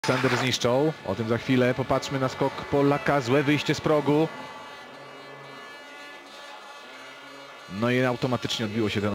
Aleksander zniszczą. O tym za chwilę. Popatrzmy na skok Polaka. Złe wyjście z progu. No i automatycznie odbiło się ten